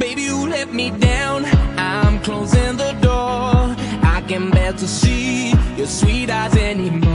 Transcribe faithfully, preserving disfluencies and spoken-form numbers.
Baby, you let me down, I'm closing the door. I can bear to see your sweet eyes anymore.